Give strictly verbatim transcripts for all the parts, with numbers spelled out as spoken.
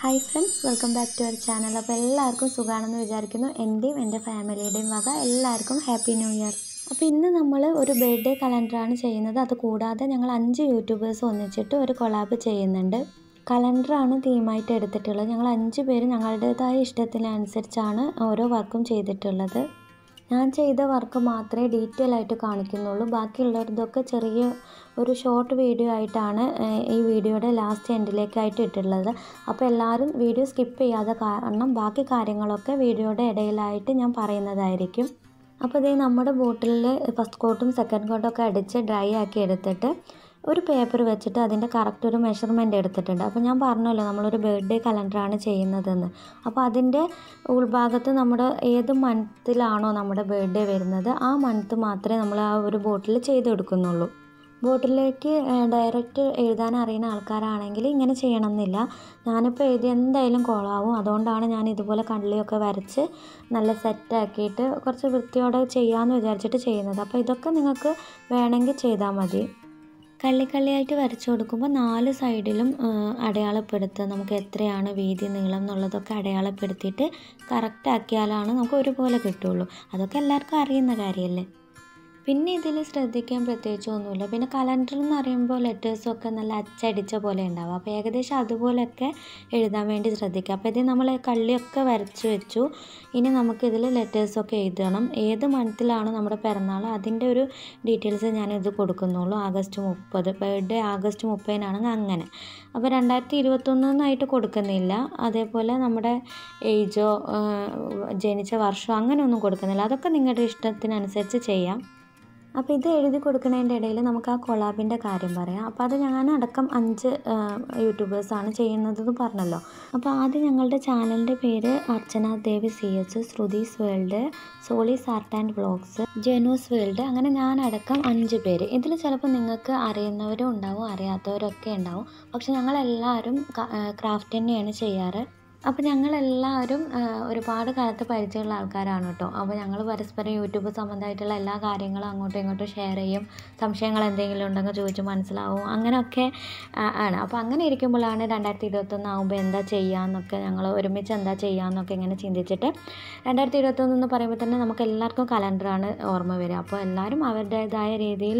Hi friends, welcome back to our channel. അപ്പോൾ എല്ലാവർക്കും സുഖമാണെന്ന് വിചാരിക്കുന്നു. എൻ്റെയും എൻ്റെ ഫാമിലിയുടെയും വക എല്ലാവർക്കും ഹാപ്പി ന്യൂ ഇയർ. അപ്പോൾ ഇന്ന് നമ്മൾ ഒരു ബർത്ത്ഡേ കലണ്ടറാണ് ചെയ്യുന്നത്. അത് കൂടാതെ ഞങ്ങൾ അഞ്ച് യൂട്യൂബേഴ്സ് ഒന്നിച്ചിട്ട് ഒരു കൊളാബ് ചെയ്യുന്നുണ്ട്. കലണ്ടറാണ് തീമായിട്ട് എടുത്തിട്ടുള്ളത്. ഞങ്ങൾ അഞ്ച് പേര് ഞങ്ങളുടേതായ ഇഷ്ടത്തിനനുസരിച്ചാണ് ഓരോ വർക്കും ചെയ്തിട്ടുള്ളത്. ഞാൻ ചെയ്ത വർക്ക് മാത്രമേ ഡീറ്റെയിൽ ആയിട്ട് കാണിക്കുന്നുള്ളൂ. ബാക്കിയുള്ളതൊക്കെ ചെറിയ ഒരു ഷോർട്ട് വീഡിയോ ആയിട്ടാണ് ഈ വീഡിയോയുടെ ലാസ്റ്റ് എൻഡിലേക്കായിട്ട് ഇട്ടിട്ടുള്ളത്. അപ്പോൾ എല്ലാവരും വീഡിയോ സ്കിപ്പ് ചെയ്യാതെ കാരണം ബാക്കി കാര്യങ്ങളൊക്കെ വീഡിയോയുടെ ഇടയിലായിട്ട് ഞാൻ പറയുന്നതായിരിക്കും. അപ്പോൾ ഇതേ നമ്മുടെ ബോട്ടിലിൽ ഫസ്റ്റ് കോട്ടും സെക്കൻഡ് കോട്ടും ഒക്കെ അടിച്ച് ഡ്രൈ ആക്കി എടുത്തിട്ട് ഒരു പേപ്പർ വെച്ചിട്ട് അതിൻ്റെ കറക്റ്റ് ഒരു മെഷർമെൻറ്റ് എടുത്തിട്ടുണ്ട്. അപ്പോൾ ഞാൻ പറഞ്ഞല്ലോ നമ്മളൊരു ബർത്ത്ഡേ കലണ്ടറാണ് ചെയ്യുന്നതെന്ന്. അപ്പോൾ അതിൻ്റെ ഉൾഭാഗത്ത് നമ്മുടെ ഏത് മന്തിലാണോ നമ്മുടെ ബർത്ത്ഡേ വരുന്നത് ആ മന്ത് മാത്രമേ നമ്മൾ ആ ഒരു ബോട്ടിൽ ചെയ്തെടുക്കുന്നുള്ളൂ. ബോട്ടിലേക്ക് ഡയറക്റ്റ് എഴുതാൻ അറിയുന്ന ആൾക്കാരാണെങ്കിൽ ഇങ്ങനെ ചെയ്യണമെന്നില്ല. ഞാനിപ്പോൾ എഴുതി എന്തായാലും കോളാവും. അതുകൊണ്ടാണ് ഞാൻ ഇതുപോലെ കള്ളിയൊക്കെ വരച്ച് നല്ല സെറ്റാക്കിയിട്ട് കുറച്ച് വൃത്തിയോടെ ചെയ്യാമെന്ന് വിചാരിച്ചിട്ട് ചെയ്യുന്നത്. അപ്പോൾ ഇതൊക്കെ നിങ്ങൾക്ക് വേണമെങ്കിൽ ചെയ്താൽ മതി. കള്ളിക്കള്ളിയായിട്ട് വരച്ചു കൊടുക്കുമ്പോൾ നാല് സൈഡിലും അടയാളപ്പെടുത്തുക. നമുക്ക് എത്രയാണ് വീതി നീളം എന്നുള്ളതൊക്കെ അടയാളപ്പെടുത്തിയിട്ട് കറക്റ്റ് ആക്കിയാലാണ് നമുക്ക് ഒരുപോലെ കിട്ടുള്ളൂ. അതൊക്കെ എല്ലാവർക്കും അറിയുന്ന കാര്യമല്ലേ. പിന്നെ ഇതിൽ ശ്രദ്ധിക്കാൻ പ്രത്യേകിച്ചൊന്നുമില്ല. പിന്നെ കലണ്ടർ എന്ന് പറയുമ്പോൾ ലെറ്റേഴ്സൊക്കെ നല്ല അച്ചടിച്ച പോലെ ഉണ്ടാവും. അപ്പോൾ ഏകദേശം അതുപോലെയൊക്കെ എഴുതാൻ വേണ്ടി ശ്രദ്ധിക്കുക. അപ്പോൾ ഇത് നമ്മൾ കള്ളിയൊക്കെ വരച്ച് വെച്ചു. ഇനി നമുക്കിതിൽ ലെറ്റേഴ്സൊക്കെ എഴുതണം. ഏത് മന്തിലാണ് നമ്മുടെ പിറന്നാൾ അതിൻ്റെ ഒരു ഡീറ്റെയിൽസ് ഞാനിത് കൊടുക്കുന്നുള്ളൂ. ആഗസ്റ്റ് മുപ്പത് ബർത്ത്ഡേ ആഗസ്റ്റ് മുപ്പതിനാണെങ്കിൽ അങ്ങനെ. അപ്പോൾ രണ്ടായിരത്തി ഇരുപത്തൊന്നായിട്ട് കൊടുക്കുന്നില്ല. അതേപോലെ നമ്മുടെ ഏജോ ജനിച്ച വർഷമോ അങ്ങനെയൊന്നും കൊടുക്കുന്നില്ല. അതൊക്കെ നിങ്ങളുടെ ഇഷ്ടത്തിനനുസരിച്ച് ചെയ്യാം. അപ്പോൾ ഇത് എഴുതി കൊടുക്കുന്നതിൻ്റെ ഇടയിൽ നമുക്ക് ആ കൊളാബിൻ്റെ കാര്യം പറയാം. അപ്പോൾ അത് ഞാനടക്കം അഞ്ച് യൂട്യൂബേഴ്സാണ് ചെയ്യുന്നതെന്ന് പറഞ്ഞല്ലോ. അപ്പോൾ ആദ്യം ഞങ്ങളുടെ ചാനലിൻ്റെ പേര് Archana Devi C H, Shruti's world, സോളീസ് ആർട്ട് ആൻഡ് വ്ളോഗ്സ്, ജെനൂസ് വേൾഡ്, അങ്ങനെ ഞാനടക്കം അഞ്ച് പേര്. ഇതിൽ ചിലപ്പോൾ നിങ്ങൾക്ക് അറിയുന്നവരും ഉണ്ടാവും, അറിയാത്തവരൊക്കെ ഉണ്ടാവും. പക്ഷെ ഞങ്ങളെല്ലാവരും ക്രാഫ്റ്റ് തന്നെയാണ് ചെയ്യാറ്. അപ്പോൾ ഞങ്ങളെല്ലാവരും ഒരുപാട് കാലത്ത് പരിചയമുള്ള ആൾക്കാരാണ് കേട്ടോ. അപ്പോൾ ഞങ്ങൾ പരസ്പരം യൂട്യൂബ് സംബന്ധമായിട്ടുള്ള എല്ലാ കാര്യങ്ങളും അങ്ങോട്ടും ഇങ്ങോട്ടും ഷെയർ ചെയ്യും. സംശയങ്ങൾ എന്തെങ്കിലും ഉണ്ടെങ്കിൽ ചോദിച്ച് മനസ്സിലാവും, അങ്ങനെയൊക്കെ ആണ്. അപ്പോൾ അങ്ങനെ ഇരിക്കുമ്പോഴാണ് രണ്ടായിരത്തി ഇരുപത്തൊന്നാകുമ്പോൾ എന്താ ചെയ്യാമെന്നൊക്കെ ഞങ്ങൾ ഒരുമിച്ച് എന്താ ചെയ്യാമെന്നൊക്കെ ഇങ്ങനെ ചിന്തിച്ചിട്ട് രണ്ടായിരത്തി ഇരുപത്തൊന്ന് എന്ന് പറയുമ്പോൾ തന്നെ നമുക്ക് എല്ലാവർക്കും കലണ്ടറാണ് ഓർമ്മ വരിക. അപ്പോൾ എല്ലാവരും അവരുടേതായ രീതിയിൽ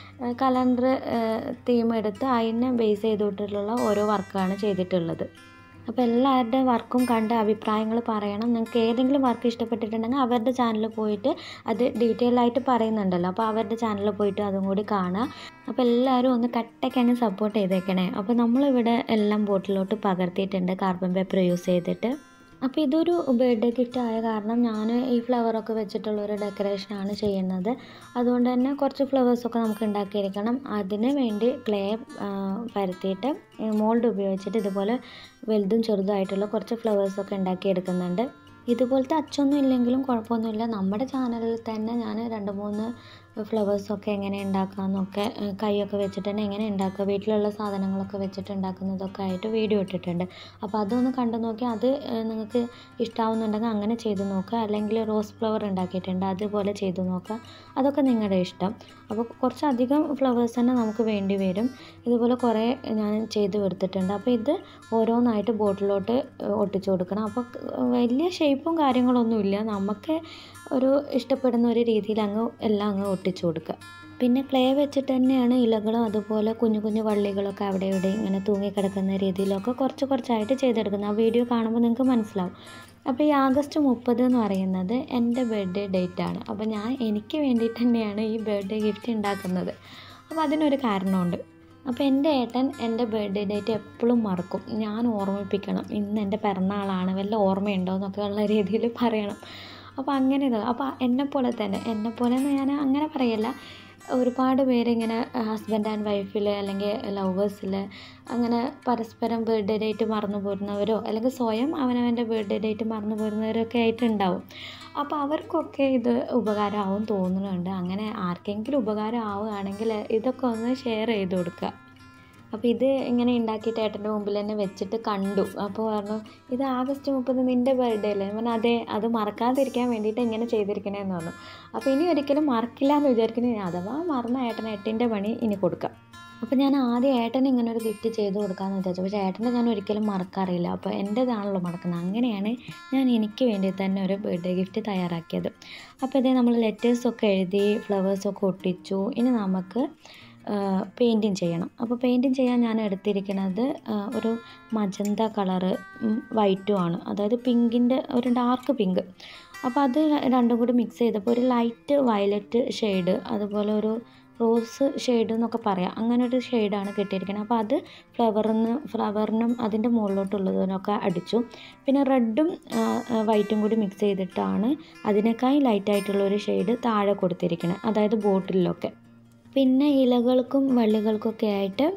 കലണ്ടർ തീം എടുത്ത് അതിനെ ബേസ് ചെയ്തിട്ടുള്ള ഓരോ വർക്കാണ് ചെയ്തിട്ടുള്ളത്. അപ്പോൾ എല്ലാവരുടെ വർക്കും കണ്ട് അഭിപ്രായങ്ങൾ പറയണം. നിങ്ങൾക്ക് ഏതെങ്കിലും വർക്ക് ഇഷ്ടപ്പെട്ടിട്ടുണ്ടെങ്കിൽ അവരുടെ ചാനലിൽ പോയിട്ട് അത് ഡീറ്റെയിൽ ആയിട്ട് പറയുന്നുണ്ടല്ലോ, അപ്പോൾ അവരുടെ ചാനലിൽ പോയിട്ട് അതും കൂടി കാണുക. അപ്പോൾ എല്ലാവരും ഒന്ന് കട്ടയ്ക്കാണ് സപ്പോർട്ട് ചെയ്തേക്കണേ. അപ്പോൾ നമ്മളിവിടെ എല്ലാം ബോട്ടിലോട്ട് പകർത്തിയിട്ടുണ്ട് കാർബൺ പേപ്പർ യൂസ് ചെയ്തിട്ട്. അപ്പോൾ ഇതൊരു ബർത്ത്ഡേ ഗിഫ്റ്റ് ആയ കാരണം ഞാൻ ഈ ഫ്ലവറൊക്കെ വെച്ചിട്ടുള്ളൊരു ഡെക്കറേഷനാണ് ചെയ്യുന്നത്. അതുകൊണ്ട് തന്നെ കുറച്ച് ഫ്ലവേഴ്സൊക്കെ നമുക്ക് ഉണ്ടാക്കിയിരിക്കണം. അതിന് വേണ്ടി ക്ലേ പരത്തിയിട്ട് മോൾഡ് ഉപയോഗിച്ചിട്ട് ഇതുപോലെ വലുതും ചെറുതുമായിട്ടുള്ള കുറച്ച് ഫ്ലവേഴ്സൊക്കെ ഉണ്ടാക്കിയെടുക്കുന്നുണ്ട്. ഇതുപോലത്തെ അച്ചൊന്നും ഇല്ലെങ്കിലും കുഴപ്പമൊന്നുമില്ല. നമ്മുടെ ചാനലിൽ തന്നെ ഞാൻ രണ്ട് മൂന്ന് ഫ്ലവേഴ്സൊക്കെ എങ്ങനെ ഉണ്ടാക്കാമെന്നൊക്കെ കൈയൊക്കെ വെച്ചിട്ട് തന്നെ എങ്ങനെ ഉണ്ടാക്കുക, വീട്ടിലുള്ള സാധനങ്ങളൊക്കെ വെച്ചിട്ട് ഉണ്ടാക്കുന്നതൊക്കെ ആയിട്ട് വീഡിയോ ഇട്ടിട്ടുണ്ട്. അപ്പോൾ അതൊന്ന് കണ്ടു നോക്കി അത് നിങ്ങൾക്ക് ഇഷ്ടമാവുന്നുണ്ടെങ്കിൽ അങ്ങനെ ചെയ്ത് നോക്കുക. അല്ലെങ്കിൽ റോസ് ഫ്ലവർ ഉണ്ടാക്കിയിട്ടുണ്ട്, അതുപോലെ ചെയ്ത് നോക്കുക. അതൊക്കെ നിങ്ങളുടെ ഇഷ്ടം. അപ്പോൾ കുറച്ചധികം ഫ്ലവേഴ്സ് തന്നെ നമുക്ക് വേണ്ടി വരും. ഇതുപോലെ കുറേ ഞാൻ ചെയ്ത് എടുത്തിട്ടുണ്ട്. അപ്പോൾ ഇത് ഓരോന്നായിട്ട് ബോട്ടിലോട്ട് ഒട്ടിച്ചു കൊടുക്കണം. അപ്പോൾ വലിയ ഷേപ്പും കാര്യങ്ങളൊന്നുമില്ല, നമുക്ക് ഒരു ഇഷ്ടപ്പെടുന്ന ഒരു രീതിയിൽ അങ്ങ് എല്ലാം അങ്ങ് ഒട്ടിച്ചു കൊടുക്കുക. പിന്നെ ക്ലേ വെച്ചിട്ട് തന്നെയാണ് ഇലകളും അതുപോലെ കുഞ്ഞു കുഞ്ഞു വള്ളികളൊക്കെ അവിടെ ഇവിടെ ഇങ്ങനെ തൂങ്ങിക്കിടക്കുന്ന രീതിയിലൊക്കെ കുറച്ച് കുറച്ചായിട്ട് ചെയ്തെടുക്കുന്നത്. ആ വീഡിയോ കാണുമ്പോൾ നിങ്ങൾക്ക് മനസ്സിലാവും. അപ്പോൾ ഈ ആഗസ്റ്റ് മുപ്പത് എന്ന് പറയുന്നത് എൻ്റെ ബർത്ത്ഡേ ഡേറ്റാണ്. അപ്പോൾ ഞാൻ എനിക്ക് വേണ്ടിയിട്ട് തന്നെയാണ് ഈ ബർത്ത്ഡേ ഗിഫ്റ്റ് ഉണ്ടാക്കുന്നത്. അപ്പോൾ അതിനൊരു കാരണമുണ്ട്. അപ്പോൾ എൻ്റെ ഏട്ടൻ എൻ്റെ ബർത്ത്ഡേ ഡേറ്റ് എപ്പോഴും മറക്കും. ഞാൻ ഓർമ്മിപ്പിക്കണം, ഇന്ന് എൻ്റെ പിറന്നാളാണ്, വല്ല ഓർമ്മയുണ്ടോ എന്നൊക്കെ ഉള്ള രീതിയിൽ പറയണം. അപ്പോൾ അങ്ങനെ ഇത് അപ്പോൾ എന്നെപ്പോലെ തന്നെ എന്നെപ്പോലെ എന്ന് ഞാൻ അങ്ങനെ പറയല്ല, ഒരുപാട് പേരിങ്ങനെ ഹസ്ബൻഡ് ആൻഡ് വൈഫിൽ അല്ലെങ്കിൽ ലവേഴ്സിൽ അങ്ങനെ പരസ്പരം ബർത്ത്ഡേ ഡേറ്റ് മറന്നു പോരുന്നവരോ അല്ലെങ്കിൽ സ്വയം അവനവൻ്റെ ബർത്ത്ഡേ ഡേറ്റ് മറന്നു പോരുന്നവരൊക്കെ ആയിട്ടുണ്ടാവും. അപ്പോൾ അവർക്കൊക്കെ ഇത് ഉപകാരമാവും തോന്നുന്നുണ്ട്. അങ്ങനെ ആർക്കെങ്കിലും ഉപകാരം ആവുകയാണെങ്കിൽ ഇതൊക്കെ ഒന്ന് ഷെയർ ചെയ്ത് കൊടുക്കുക. അപ്പോൾ ഇത് ഇങ്ങനെ ഉണ്ടാക്കിയിട്ട് ഏട്ടൻ്റെ മുമ്പിൽ തന്നെ വെച്ചിട്ട് കണ്ടു. അപ്പോൾ പറഞ്ഞു, ഇത് ആഗസ്റ്റ് മുപ്പത് നിൻ്റെ ബർത്ത്ഡേ അല്ലേ? ഞാൻ അതെ, അത് മറക്കാതിരിക്കാൻ വേണ്ടിയിട്ട് ഇങ്ങനെ ചെയ്തിരിക്കണേന്ന് പറഞ്ഞു. അപ്പോൾ ഇനി ഒരിക്കലും മറക്കില്ല എന്ന് വിചാരിക്കുന്നത്. അഥവാ മറന്ന ഏട്ടൻ എട്ടിൻ്റെ പണി ഇനി കൊടുക്കാം. അപ്പോൾ ഞാൻ ആദ്യം ഏട്ടന് ഇങ്ങനെ ഒരു ഗിഫ്റ്റ് ചെയ്ത് കൊടുക്കാമെന്ന് വിചാരിച്ചു. പക്ഷേ ഏട്ടൻ്റെ ഞാൻ ഒരിക്കലും മറക്കാറില്ല. അപ്പോൾ എൻ്റേതാണല്ലോ മറക്കുന്നത്. അങ്ങനെയാണ് ഞാൻ എനിക്ക് വേണ്ടി തന്നെ ഒരു ബർത്ത്ഡേ ഗിഫ്റ്റ് തയ്യാറാക്കിയത്. അപ്പോൾ ഇതേ നമ്മൾ ലെറ്റേഴ്സൊക്കെ എഴുതി ഫ്ലവേഴ്സൊക്കെ ഒട്ടിച്ചു. ഇനി നമുക്ക് പെയിൻറ്റിങ് ചെയ്യണം. അപ്പോൾ പെയിൻറ്റിങ് ചെയ്യാൻ ഞാൻ എടുത്തിരിക്കുന്നത് ഒരു മജന്ത കളറ് വൈറ്റും ആണ്. അതായത് പിങ്കിൻ്റെ ഒരു ഡാർക്ക് പിങ്ക്. അപ്പോൾ അത് രണ്ടും കൂടി മിക്സ് ചെയ്തപ്പോൾ ഒരു ലൈറ്റ് വയലറ്റ് ഷെയ്ഡ്, അതുപോലെ ഒരു റോസ് ഷെയ്ഡ് എന്നൊക്കെ പറയാം, അങ്ങനെ ഒരു ഷെയ്ഡാണ് കിട്ടിയിരിക്കുന്നത്. അപ്പോൾ അത് ഫ്ലവറിന് ഫ്ലവറിനും അതിൻ്റെ മുകളിലോട്ടുള്ളതിനൊക്കെ അടിച്ചു. പിന്നെ റെഡും വൈറ്റും കൂടി മിക്സ് ചെയ്തിട്ടാണ് അതിനേക്കായി ലൈറ്റായിട്ടുള്ള ഒരു ഷെയ്ഡ് താഴെ കൊടുത്തിരിക്കുന്നത്, അതായത് ബോട്ടിലൊക്കെ. പിന്നെ ഇലകൾക്കും വള്ളികൾക്കൊക്കെ ആയിട്ട്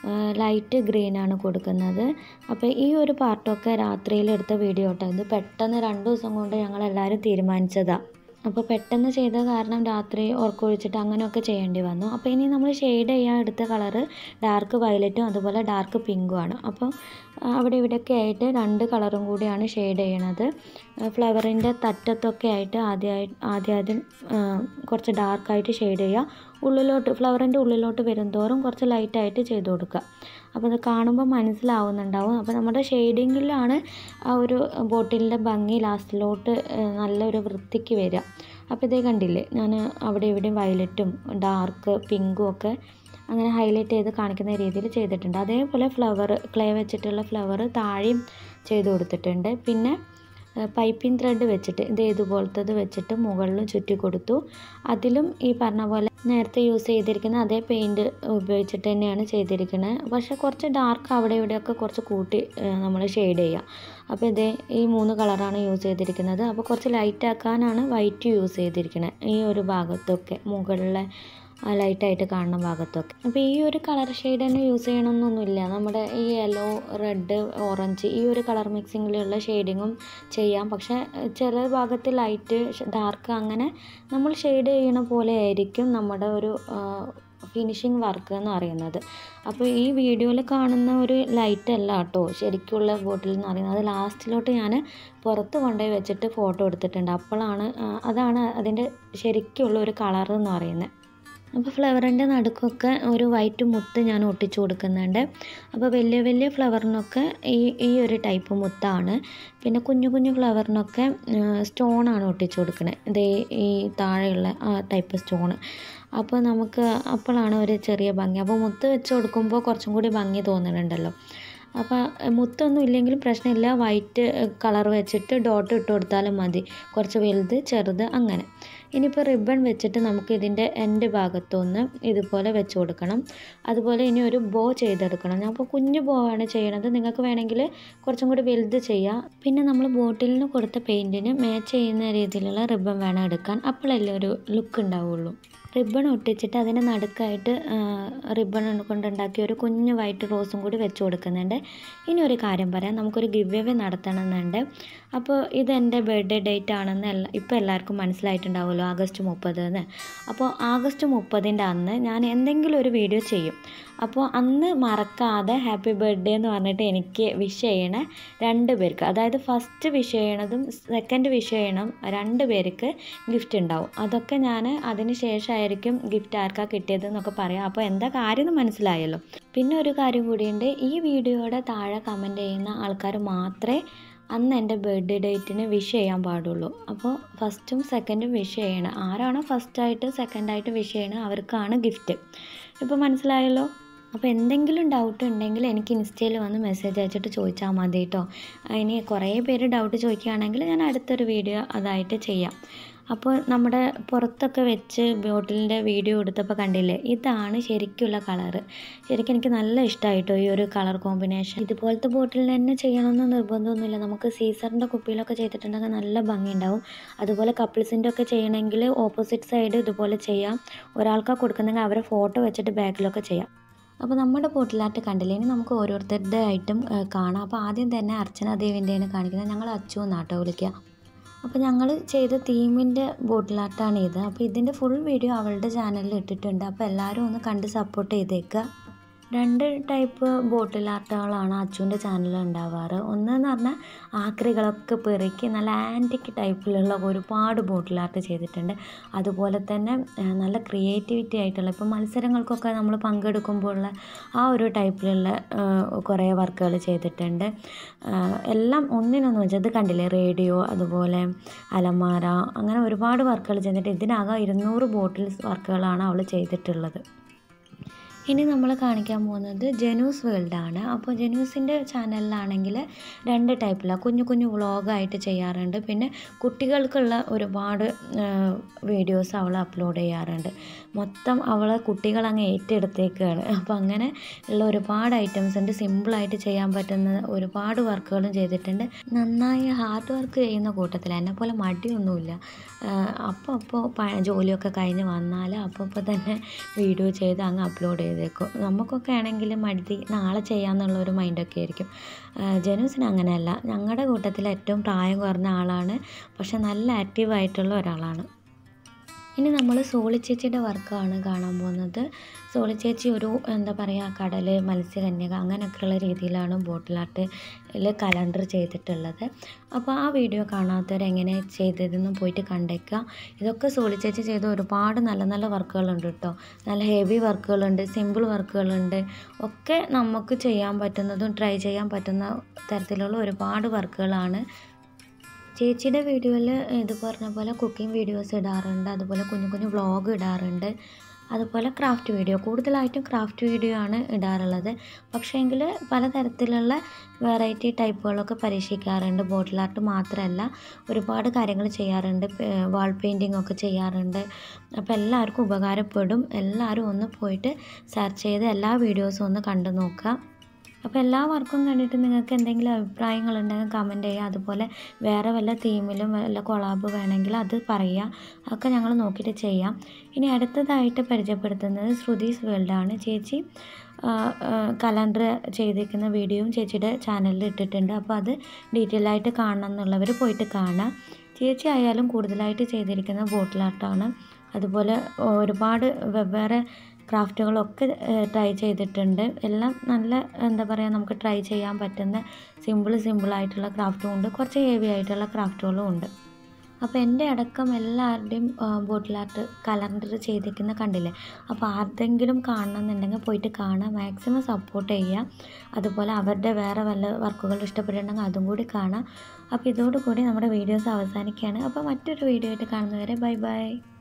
ലൈറ്റ് ഗ്രീനാണ് കൊടുക്കുന്നത്. അപ്പോൾ ഈ ഒരു പാർട്ടൊക്കെ രാത്രിയിൽ എടുത്ത വീഡിയോ കേട്ടോ. ഇത് പെട്ടെന്ന് രണ്ട് ദിവസം കൊണ്ട് ഞങ്ങളെല്ലാവരും തീരുമാനിച്ചതാണ്. അപ്പോൾ പെട്ടെന്ന് ചെയ്ത കാരണം രാത്രി ഉറക്കമൊഴിച്ചിട്ട് അങ്ങനെയൊക്കെ ചെയ്യേണ്ടി വന്നു. അപ്പോൾ ഇനി നമ്മൾ ഷെയ്ഡ് ചെയ്യാൻ എടുത്ത കളറ് ഡാർക്ക് വയലറ്റും അതുപോലെ ഡാർക്ക് പിങ്കും ആണ്. അപ്പോൾ അവിടെ ഇവിടെയൊക്കെ ആയിട്ട് രണ്ട് കളറും കൂടിയാണ് ഷെയ്ഡ് ചെയ്യണത്. ഫ്ലവറിൻ്റെ തറ്റത്തൊക്കെ ആയിട്ട് ആദ്യമായി ആദ്യം ആദ്യം കുറച്ച് ഡാർക്കായിട്ട് ഷെയ്ഡ് ചെയ്യുക. ഉള്ളിലോട്ട് ഫ്ലവറിൻ്റെ ഉള്ളിലോട്ട് വരുംതോറും കുറച്ച് ലൈറ്റായിട്ട് ചെയ്ത് കൊടുക്കുക. അപ്പോൾ അത് കാണുമ്പോൾ മനസ്സിലാവുന്നുണ്ടാവും. അപ്പോൾ നമ്മുടെ ഷെയ്ഡിങ്ങിലാണ് ആ ഒരു ബോട്ടിലിൻ്റെ ഭംഗി ലാസ്റ്റിലോട്ട് നല്ലൊരു വൃത്തിക്ക് വരിക. അപ്പോൾ ഇതേ കണ്ടില്ലേ, ഞാൻ അവിടെ ഇവിടെയും വയലറ്റും ഡാർക്ക് പിങ്കും ഒക്കെ അങ്ങനെ ഹൈലൈറ്റ് ചെയ്ത് കാണിക്കുന്ന രീതിയിൽ ചെയ്തിട്ടുണ്ട്. അതേപോലെ ഫ്ലവർ ക്ലേ വെച്ചിട്ടുള്ള ഫ്ലവർ താഴെയും ചെയ്ത് കൊടുത്തിട്ടുണ്ട്. പിന്നെ പൈപ്പിംഗ് ത്രെഡ് വെച്ചിട്ട് ഇത് ഇതുപോലത്തത് വെച്ചിട്ട് മുകളിലും ചുറ്റി കൊടുത്തു. അതിലും ഈ പറഞ്ഞ പോലെ നേരത്തെ യൂസ് ചെയ്തിരിക്കുന്ന അതേ പെയിൻറ്റ് ഉപയോഗിച്ചിട്ട് തന്നെയാണ് ചെയ്തിരിക്കുന്നത്. പക്ഷേ കുറച്ച് ഡാർക്ക് അവിടെ ഇവിടെയൊക്കെ കുറച്ച് കൂട്ടി നമ്മൾ ഷെയ്ഡ് ചെയ്യുക. അപ്പോൾ ഇതേ ഈ മൂന്ന് കളറാണ് യൂസ് ചെയ്തിരിക്കുന്നത്. അപ്പോൾ കുറച്ച് ലൈറ്റ് ആക്കാനാണ് വൈറ്റ് യൂസ് ചെയ്തിരിക്കുന്നത് ഈ ഒരു ഭാഗത്തൊക്കെ, മുകളിലെ ലൈറ്റായിട്ട് കാണുന്ന ഭാഗത്തൊക്കെ. അപ്പോൾ ഈ ഒരു കളർ ഷെയ്ഡ് തന്നെ യൂസ് ചെയ്യണമെന്നൊന്നുമില്ല. നമ്മുടെ ഈ യെല്ലോ, റെഡ്, ഓറഞ്ച് ഈ ഒരു കളർ മിക്സിങ്ങിലുള്ള ഷെയ്ഡിങ്ങും ചെയ്യാം. പക്ഷേ ചില ഭാഗത്ത് ലൈറ്റ് ഡാർക്ക് അങ്ങനെ നമ്മൾ ഷെയ്ഡ് ചെയ്യണ പോലെ ആയിരിക്കും നമ്മുടെ ഒരു ഫിനിഷിങ് വർക്ക് എന്ന് പറയുന്നത്. അപ്പോൾ ഈ വീഡിയോയിൽ കാണുന്ന ഒരു ലൈറ്റ് അല്ല കേട്ടോ ശരിക്കുള്ള ബോട്ടിൽ എന്ന് പറയുന്നത്. അത് ലാസ്റ്റിലോട്ട് ഞാൻ പുറത്ത് കൊണ്ടുപോയി വെച്ചിട്ട് ഫോട്ടോ എടുത്തിട്ടുണ്ട്. അപ്പോഴാണ് അതാണ് അതിൻ്റെ ശരിക്കുള്ള ഒരു കളർ എന്ന് പറയുന്നത്. അപ്പോൾ ഫ്ലവറിൻ്റെ നടുക്കൊക്കെ ഒരു വൈറ്റ് മുത്ത് ഞാൻ ഒട്ടിച്ചു കൊടുക്കുന്നുണ്ട്. അപ്പോൾ വലിയ വലിയ ഫ്ലവറിനൊക്കെ ഈ ഈ ഒരു ടൈപ്പ് മുത്താണ്. പിന്നെ കുഞ്ഞു കുഞ്ഞു ഫ്ലവറിനൊക്കെ സ്റ്റോണാണ് ഒട്ടിച്ചു കൊടുക്കുന്നത്. ഇതേ ഈ താഴെയുള്ള ആ ടൈപ്പ് സ്റ്റോണ്. അപ്പോൾ നമുക്ക് അപ്പോഴാണ് ഒരു ചെറിയ ഭംഗി. അപ്പോൾ മുത്ത് വെച്ച് കൊടുക്കുമ്പോൾ കുറച്ചും കൂടി ഭംഗി തോന്നുന്നുണ്ടല്ലോ. അപ്പോൾ മുത്തൊന്നും ഇല്ലെങ്കിലും പ്രശ്നമില്ല, വൈറ്റ് കളർ വെച്ചിട്ട് ഡോട്ട് ഇട്ട് കൊടുത്താലും മതി. കുറച്ച് വലുത് ചെറുത് അങ്ങനെ. ഇനിയിപ്പോൾ റിബൺ വെച്ചിട്ട് നമുക്ക് ഇതിൻ്റെ എൻഡ് ഭാഗത്തൊന്ന് ഇതുപോലെ വെച്ച് കൊടുക്കണം. അതുപോലെ ഇനി ഒരു ബോ ചെയ്തെടുക്കണം. ഞാൻ ഇപ്പോൾ കുഞ്ഞു ബോ ആണ് ചെയ്യണത്. നിങ്ങൾക്ക് വേണമെങ്കിൽ കുറച്ചും കൂടി വലുത് ചെയ്യാം. പിന്നെ നമ്മൾ ബോട്ടിലിന് കൊടുത്ത പെയിൻറ്റിന് മാച്ച് ചെയ്യുന്ന രീതിയിലുള്ള റിബൺ വേണം എടുക്കാൻ. അപ്പോഴല്ലേ ഒരു ലുക്ക് ഉണ്ടാവുള്ളൂ. റിബൺ ഒട്ടിച്ചിട്ട് അതിൻ്റെ നടുക്കായിട്ട് റിബൺ കൊണ്ടുണ്ടാക്കിയ ഒരു കുഞ്ഞ് വൈറ്റ് റോസും കൂടി വെച്ച് കൊടുക്കുന്നുണ്ട്. ഇനി ഒരു കാര്യം പറയാം, നമുക്കൊരു ഗിവ് അവേ നടത്തണമെന്നുണ്ട്. അപ്പോൾ ഇതെൻ്റെ ബർത്ത്ഡേ ഡേറ്റ് ആണെന്ന് എല്ലാ ഇപ്പോൾ എല്ലാവർക്കും മനസ്സിലായിട്ടുണ്ടാവുമല്ലോ, ആഗസ്റ്റ് മുപ്പതെന്ന്. അപ്പോൾ ആഗസ്റ്റ് മുപ്പതിൻ്റെ അന്ന് ഞാൻ എന്തെങ്കിലും ഒരു വീഡിയോ ചെയ്യും. അപ്പോൾ അന്ന് മറക്കാതെ ഹാപ്പി ബർത്ത്ഡേ എന്ന് പറഞ്ഞിട്ട് എനിക്ക് വിഷ് ചെയ്യണ രണ്ട് പേർക്ക്, അതായത് ഫസ്റ്റ് വിഷ് ചെയ്യണതും സെക്കൻഡ് വിഷ് ചെയ്യണം രണ്ട് പേർക്ക് ഗിഫ്റ്റ് ഉണ്ടാവും. അതൊക്കെ ഞാൻ അതിന് ശേഷമായിരിക്കും ഗിഫ്റ്റ് ആർക്കാ കിട്ടിയതെന്നൊക്കെ പറയാം. അപ്പോൾ എന്താ കാര്യം എന്ന് മനസ്സിലായല്ലോ. പിന്നെ ഒരു കാര്യം കൂടിയുണ്ട്, ഈ വീഡിയോയുടെ താഴെ കമൻറ്റ് ചെയ്യുന്ന ആൾക്കാർ മാത്രമേ അന്ന് എൻ്റെ ബർത്ത്ഡേ ഡേറ്റിന് വിഷ് ചെയ്യാൻ പാടുള്ളൂ. അപ്പോൾ ഫസ്റ്റും സെക്കൻഡും വിഷ് ചെയ്യണം. ആരാണോ ഫസ്റ്റായിട്ട് സെക്കൻഡായിട്ട് വിഷ് ചെയ്യണം അവർക്കാണ് ഗിഫ്റ്റ്. ഇപ്പോൾ മനസ്സിലായല്ലോ. അപ്പോൾ എന്തെങ്കിലും ഡൗട്ട് ഉണ്ടെങ്കിൽ എനിക്ക് ഇൻസ്റ്റയിൽ വന്ന് മെസ്സേജ് അയച്ചിട്ട് ചോദിച്ചാൽ മതി കേട്ടോ. ഇനി കുറേ പേര് ഡൗട്ട് ചോദിക്കുകയാണെങ്കിൽ ഞാൻ അടുത്തൊരു വീഡിയോ അതായിട്ട് ചെയ്യാം. അപ്പോൾ നമ്മുടെ പുറത്തൊക്കെ വെച്ച് ബോട്ടിലിൻ്റെ വീഡിയോ എടുത്തപ്പോൾ കണ്ടില്ലേ, ഇതാണ് ശരിക്കുള്ള കളറ്. ശരിക്കും എനിക്ക് നല്ല ഇഷ്ടമായിട്ടോ ഈ ഒരു കളർ കോമ്പിനേഷൻ. ഇതുപോലത്തെ ബോട്ടിൽ തന്നെ ചെയ്യണമെന്ന് നിർബന്ധമൊന്നുമില്ല. നമുക്ക് സീസറിൻ്റെ കുപ്പിയിലൊക്കെ ചെയ്തിട്ടുണ്ടെങ്കിൽ നല്ല ഭംഗി ഉണ്ടാവും. അതുപോലെ കപ്പിൾസിൻ്റെ ഒക്കെ ചെയ്യണമെങ്കിൽ ഓപ്പോസിറ്റ് സൈഡ് ഇതുപോലെ ചെയ്യാം. ഒരാൾക്കാണ് കൊടുക്കുന്നെങ്കിൽ അവരെ ഫോട്ടോ വെച്ചിട്ട് ബാക്കിലൊക്കെ ചെയ്യാം. അപ്പോൾ നമ്മുടെ ബോട്ടിലായിട്ട് കണ്ടില്ലേ, ഇനി നമുക്ക് ഓരോരുത്തരുടെ ആയിട്ടും കാണാം. അപ്പോൾ ആദ്യം തന്നെ അർച്ചന ദേവിൻ്റെയാണ് കാണിക്കുന്നത്. ഞങ്ങൾ അച്ചു എന്നാട്ടോ വിളിക്കുക. അപ്പോൾ ഞങ്ങൾ ചെയ്ത തീമിൻ്റെ ബോട്ടിലായിട്ടാണ് ഇത്. അപ്പോൾ ഇതിൻ്റെ ഫുൾ വീഡിയോ അവളുടെ ചാനലിൽ ഇട്ടിട്ടുണ്ട്. അപ്പോൾ എല്ലാവരും ഒന്ന് കണ്ട് സപ്പോർട്ട് ചെയ്തേക്കുക. രണ്ട് ടൈപ്പ് ബോട്ടിൽ ആർട്ടുകളാണ് അച്ചുവിൻ്റെ ചാനലിൽ ഉണ്ടാവാറ്. ഒന്നെന്ന് പറഞ്ഞാൽ ആക്രികളൊക്കെ പെറുക്കി നല്ല ആൻറ്റിക് ടൈപ്പിലുള്ള ഒരുപാട് ബോട്ടിൽ ആർട്ട് ചെയ്തിട്ടുണ്ട്. അതുപോലെ തന്നെ നല്ല ക്രിയേറ്റിവിറ്റി ആയിട്ടുള്ള ഇപ്പോൾ മത്സരങ്ങൾക്കൊക്കെ നമ്മൾ പങ്കെടുക്കുമ്പോഴുള്ള ആ ഒരു ടൈപ്പിലുള്ള കുറേ വർക്കുകൾ ചെയ്തിട്ടുണ്ട്. എല്ലാം ഒന്നിനൊന്ന് വെച്ചാൽ ഇത് കണ്ടില്ലേ, റേഡിയോ, അതുപോലെ അലമാര, അങ്ങനെ ഒരുപാട് വർക്കുകൾ ചെയ്തിട്ട് ഇതിനകം ഇരുന്നൂറ് ബോട്ടിൽസ് വർക്കുകളാണ് അവൾ ചെയ്തിട്ടുള്ളത്. ഇനി നമ്മൾ കാണിക്കാൻ പോകുന്നത് ജനൂസ് വേൾഡാണ്. അപ്പോൾ ജനൂസിൻ്റെ ചാനലിലാണെങ്കിൽ രണ്ട് ടൈപ്പിലാണ്, കുഞ്ഞു കുഞ്ഞു വ്ളോഗായിട്ട് ചെയ്യാറുണ്ട്. പിന്നെ കുട്ടികൾക്കുള്ള ഒരുപാട് വീഡിയോസ് അവൾ അപ്ലോഡ് ചെയ്യാറുണ്ട്. മൊത്തം അവൾ കുട്ടികളങ്ങ് ഏറ്റെടുത്തേക്കാണ്. അപ്പോൾ അങ്ങനെ ഉള്ള ഒരുപാട് ഐറ്റംസ് ഉണ്ട്. സിമ്പിളായിട്ട് ചെയ്യാൻ പറ്റുന്ന ഒരുപാട് വർക്കുകളും ചെയ്തിട്ടുണ്ട്. നന്നായി ഹാർഡ് വർക്ക് ചെയ്യുന്ന കൂട്ടത്തിൽ, എന്നെ പോലെ മടിയൊന്നുമില്ല. അപ്പോൾ അപ്പോൾ ജോലിയൊക്കെ കഴിഞ്ഞ് വന്നാൽ അപ്പോൾ അപ്പോൾ തന്നെ വീഡിയോ ചെയ്ത് അങ്ങ് അപ്ലോഡ് ചെയ്തേക്കും. നമുക്കൊക്കെ ആണെങ്കിൽ മടി, നാളെ ചെയ്യാമെന്നുള്ളൊരു മൈൻഡൊക്കെ ആയിരിക്കും. ജനൂസിന് അങ്ങനെയല്ല. ഞങ്ങളുടെ കൂട്ടത്തിൽ ഏറ്റവും പ്രായം കുറഞ്ഞ ആളാണ്, പക്ഷെ നല്ല ആക്റ്റീവായിട്ടുള്ള ഒരാളാണ്. ഇനി നമ്മൾ സോളി ചേച്ചിയുടെ വർക്കാണ് കാണാൻ പോകുന്നത്. സോളി ചേച്ചി ഒരു എന്താ പറയുക, കടൽ, മത്സ്യകന്യക അങ്ങനെയൊക്കെയുള്ള രീതിയിലാണ് ബോട്ടിൽ ആർട്ടിൽ കലണ്ടർ ചെയ്തിട്ടുള്ളത്. അപ്പോൾ ആ വീഡിയോ കാണാത്തവർ എങ്ങനെ ചെയ്തതെന്നും പോയിട്ട് കണ്ടേക്കുക. ഇതൊക്കെ സോളി ചേച്ചി ചെയ്ത ഒരുപാട് നല്ല നല്ല വർക്കുകളുണ്ട് കേട്ടോ. നല്ല ഹെവി വർക്കുകളുണ്ട്, സിമ്പിൾ വർക്കുകളുണ്ട്, ഒക്കെ നമുക്ക് ചെയ്യാൻ പറ്റുന്നതും ട്രൈ ചെയ്യാൻ പറ്റുന്ന തരത്തിലുള്ള ഒരുപാട് വർക്കുകളാണ്. ചേച്ചിയുടെ വീഡിയോയിൽ ഇത് പറഞ്ഞ പോലെ കുക്കിംഗ് വീഡിയോസ് ഇടാറുണ്ട്, അതുപോലെ കുഞ്ഞു കുഞ്ഞു വ്ളോഗ് ഇടാറുണ്ട്, അതുപോലെ ക്രാഫ്റ്റ് വീഡിയോ, കൂടുതലായിട്ടും ക്രാഫ്റ്റ് വീഡിയോ ആണ് ഇടാറുള്ളത്. പക്ഷേങ്കിൽ പലതരത്തിലുള്ള വെറൈറ്റി ടൈപ്പുകളൊക്കെ പരീക്ഷിക്കാറുണ്ട്. ബോട്ടിൽ ആർട്ട് മാത്രമല്ല, ഒരുപാട് കാര്യങ്ങൾ ചെയ്യാറുണ്ട്. വാൾ പെയിൻറ്റിംഗ് ഒക്കെ ചെയ്യാറുണ്ട്. അപ്പോൾ എല്ലാവർക്കും ഉപകാരപ്പെടും. എല്ലാവരും ഒന്ന് പോയിട്ട് സെർച്ച് ചെയ്ത് എല്ലാ വീഡിയോസും ഒന്ന് കണ്ടു നോക്കുക. അപ്പോൾ എല്ലാ വർക്കും കണ്ടിട്ട് നിങ്ങൾക്ക് എന്തെങ്കിലും അഭിപ്രായങ്ങളുണ്ടെങ്കിൽ കമൻറ്റ് ചെയ്യുക. അതുപോലെ വേറെ വല്ല തീമിലും വല്ല കൊളാബ് വേണമെങ്കിൽ അത് പറയുക. അതൊക്കെ ഞങ്ങൾ നോക്കിയിട്ട് ചെയ്യാം. ഇനി അടുത്തതായിട്ട് പരിചയപ്പെടുത്തുന്നത് ശ്രുതീസ് വേൾഡാണ്. ചേച്ചി കലണ്ടർ ചെയ്തിരിക്കുന്ന വീഡിയോയും ചേച്ചിയുടെ ചാനലിൽ ഇട്ടിട്ടുണ്ട്. അപ്പോൾ അത് ഡീറ്റെയിൽ ആയിട്ട് കാണണം എന്നുള്ളവർ പോയിട്ട് കാണാം. ചേച്ചി ആയാലും കൂടുതലായിട്ട് ചെയ്തിരിക്കുന്ന ബോട്ടിൽ ആർട്ടാണ്. അതുപോലെ ഒരുപാട് വെവ്വേറെ ക്രാഫ്റ്റുകളൊക്കെ ട്രൈ ചെയ്തിട്ടുണ്ട്. എല്ലാം നല്ല എന്താ പറയുക, നമുക്ക് ട്രൈ ചെയ്യാൻ പറ്റുന്ന സിമ്പിൾ സിമ്പിളായിട്ടുള്ള ക്രാഫ്റ്റും ഉണ്ട്, കുറച്ച് ഹെവി ആയിട്ടുള്ള ക്രാഫ്റ്റുകളും ഉണ്ട്. അപ്പോൾ എൻ്റെ അടക്കം എല്ലാവരുടെയും ബോട്ടിൽ ആർട്ട് കലണ്ടർ ചെയ്തിരിക്കുന്ന കണ്ടില്ലേ. അപ്പോൾ ആർക്കെങ്കിലും കാണണമെന്നുണ്ടെങ്കിൽ പോയിട്ട് കാണാം, മാക്സിമം സപ്പോർട്ട് ചെയ്യുക. അതുപോലെ അവരുടെ വേറെ വല്ല വർക്കുകൾ ഇഷ്ടപ്പെട്ടിട്ടുണ്ടെങ്കിൽ അതും കൂടി കാണാം. അപ്പോൾ ഇതോടുകൂടി നമ്മുടെ വീഡിയോസ് അവസാനിക്കുകയാണ്. അപ്പോൾ മറ്റൊരു വീഡിയോ ആയിട്ട് കാണുന്നവരെ ബൈ ബൈ.